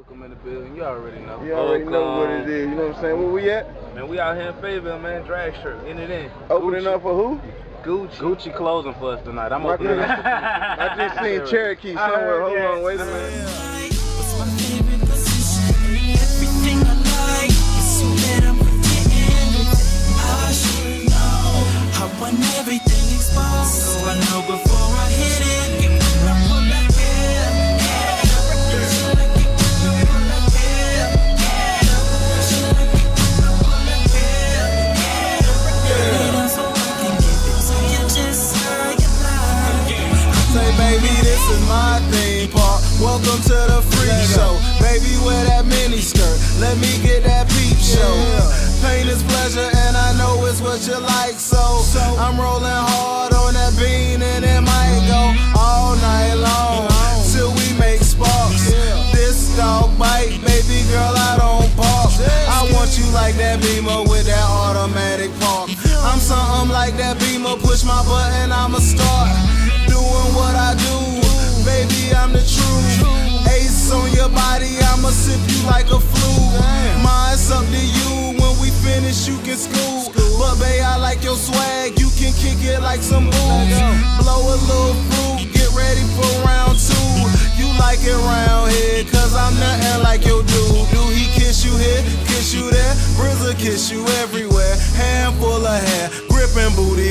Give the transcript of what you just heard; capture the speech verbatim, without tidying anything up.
Welcome in the building. You already know. You already know what it is. You know what I'm saying? Where we at? Man, we out here in Fayetteville, man. Drag shirt. In it in. Opening Gucci. up for who? Gucci. Gucci closing for us tonight. I'm I opening just, up. I just seen Cherokee somewhere. Hold on, wait a minute. What's my favorite position? Everything I like is so that I'm forgetting. I should know. I want everything exposed, so I know before I hit it. Give me a pull like yeah, yeah. She like it when I pull like yeah, yeah. She like it when I pull like yeah, yeah. Get on so I can give it to you just how you like. Say, baby, this is my theme park. Welcome to the freak show. Baby, wear that mini skirt. Let me get that peep show. Pain is pleasure, and I know it's what you like. So I'm rolling hard on that bean, and it might go all night long till we make sparks. This dog bite, baby girl, I don't park. I want you like that Beamer with that automatic park. I'm something like that Beamer. Push my button, I'ma start doing what I do. Baby, I'm the truth. Ace on your body, I'ma sip you like a flu. Mine's up to you. When we finish, you can school. But babe, I like your swag. You can kick it like some boots. Blow a little fruit. Get ready for round two. You like it round here, cause I'm nothing like your dude. Do he kiss you here, kiss you there? Brizza kiss you everywhere. Handful of hair, gripping booty